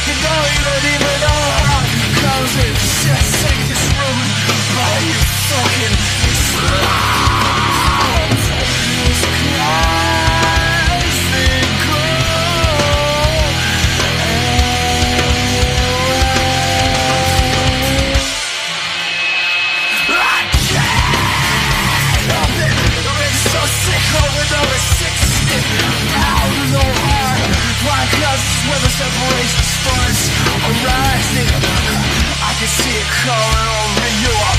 you don't even know how it comes. It's just take this room by you fucking sluts. It's classical. I can't help it. I'm so sick of it. I'm sick out of the heart. Why? 'Cause it's where the separation starts. Arising, I can see it coming over you.